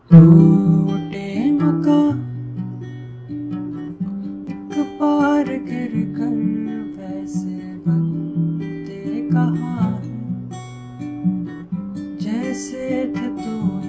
टूटे मकान कपार गिर कर वैसे बनते कहाँ, जैसे थे तो